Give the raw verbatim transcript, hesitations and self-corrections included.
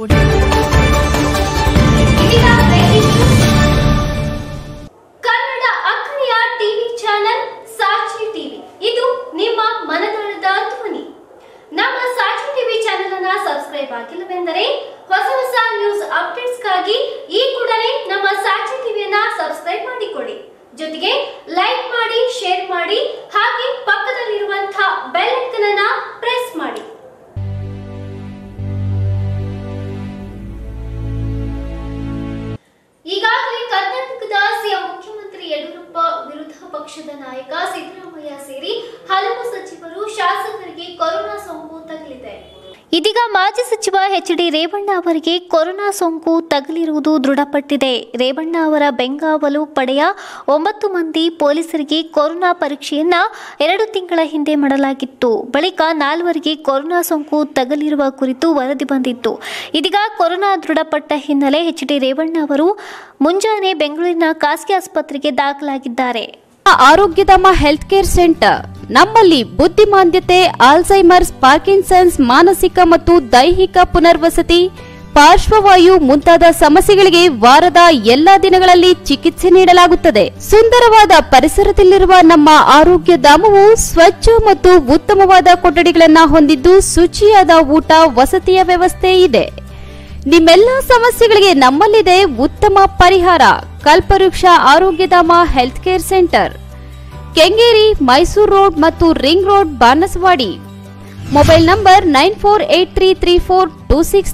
ನೋಡಿ. ಕನ್ನಡ ಅಕ್ಕರೆಯ TV channel Sakshi TV, ಇದು ನಿಮ್ಮ ಮನದಾಳದ ಧ್ವನಿ. ನಮ್ಮ ಸಾಕ್ಷಿ ಟಿವಿ ಚಾನೆಲ್ ಅನ್ನು ಸಬ್ಸ್ಕ್ರೈಬ್ ಆಗಿಲ್ಲವೆಂದರೆ ಹೊಸ ಹೊಸ ನ್ಯೂಸ್ ಅಪ್ಡೇಟ್ಸ್ಗಾಗಿ ಈ ಕೂಡಲೇ ನಮ್ಮ ಸಾಕ್ಷಿ ಟಿವಿಯನ್ನ ಸಬ್ಸ್ಕ್ರೈಬ್ ಮಾಡಿಕೊಳ್ಳಿ. ಜೊತೆಗೆ ಲೈಕ್ ಮಾಡಿ, ಶೇರ್ ಮಾಡಿ, ಹಾಗೆ ಪಕ್ಕದಲ್ಲಿರುವಂತಹ ಬೆಲ್ ಐಕಾನ್ ಅನ್ನು ಪ್ರೆಸ್ ಮಾಡಿ. ಈಗಾಗಲೇ ಕರ್ನಾಟಕದ ಸಿಎಂ ಮುಖ್ಯಮಂತ್ರಿ ಯಡಿಯೂರಪ್ಪ ವಿರೋಧ ಪಕ್ಷದ ನಾಯಕ ಸಿದ್ದರಾಮಯ್ಯ ಸೇರಿ ಹಲವು ಸಚಿವರು, ಶಾಸಕರಿಗೆ ಕೊರೋನಾ ಸೋಂಕು ತಗುಲಿದೆ. ಇದೀಗ ಮಾಜಿ ಸಚಿವ ಎಚ್ ಡಿ ರೇವಣ್ಣ ಅವರಿಗೆ ಕೊರೋನಾ ಸೋಂಕು ತಗುಲಿರುವುದು ದೃಢಪಟ್ಟಿದೆ. ರೇವಣ್ಣ ಅವರ ಬೆಂಗಾವಲು ಪಡೆಯ ಒಂಬತ್ತು ಮಂದಿ ಪೊಲೀಸರಿಗೆ ಕೊರೋನಾ ಪರೀಕ್ಷೆಯನ್ನ ಎರಡು ತಿಂಗಳ ಹಿಂದೆ ಮಾಡಲಾಗಿತ್ತು. ಬಳಿಕ ನಾಲ್ವರಿಗೆ ಕೊರೋನಾ ಸೋಂಕು ತಗುಲಿರುವ ಕುರಿತು ವರದಿ ಬಂದಿತ್ತು. ಇದೀಗ ಕೊರೋನಾ ದೃಢಪಟ್ಟ ಹಿನ್ನೆಲೆ ಎಚ್ ಡಿ ರೇವಣ್ಣ ಅವರು ಮುಂಜಾನೆ ಬೆಂಗಳೂರಿನ ಖಾಸಗಿ ಆಸ್ಪತ್ರೆಗೆ ದಾಖಲಾಗಿದ್ದಾರೆ. ಆರೋಗ್ಯಧಾಮ ಹೆಲ್ತ್ ಕೇರ್ ಸೆಂಟರ್ ನಮ್ಮಲ್ಲಿ ಬುದ್ಧಿಮಾಂದ್ಯತೆ, ಆಲ್ಝೈಮರ್ಸ್, ಪಾರ್ಕಿನ್ಸನ್ಸ್, ಮಾನಸಿಕ ಮತ್ತು ದೈಹಿಕ ಪುನರ್ವಸತಿ, ಪಾರ್ಶ್ವವಾಯು ಮುಂತಾದ ಸಮಸ್ಯೆಗಳಿಗೆ ವಾರದ ಎಲ್ಲಾ ದಿನಗಳಲ್ಲಿ ಚಿಕಿತ್ಸೆ ನೀಡಲಾಗುತ್ತದೆ. ಸುಂದರವಾದ ಪರಿಸರದಲ್ಲಿರುವ ನಮ್ಮ ಆರೋಗ್ಯಧಾಮವು ಸ್ವಚ್ಛ ಮತ್ತು ಉತ್ತಮವಾದ ಕೊಠಡಿಗಳನ್ನು ಹೊಂದಿದ್ದು ಶುಚಿಯಾದ ಊಟ, ವಸತಿಯ ವ್ಯವಸ್ಥೆ ಇದೆ. ನಿಮ್ಮೆಲ್ಲ ಸಮಸ್ಯೆಗಳಿಗೆ ನಮ್ಮಲ್ಲಿದೆ ಉತ್ತಮ ಪರಿಹಾರ. Kalpavriksha Arogyadhama health care centre, Kengeri, Mysuru road ಮತ್ತು ring road, Banasavadi. Mobile number nine four eight three three four two six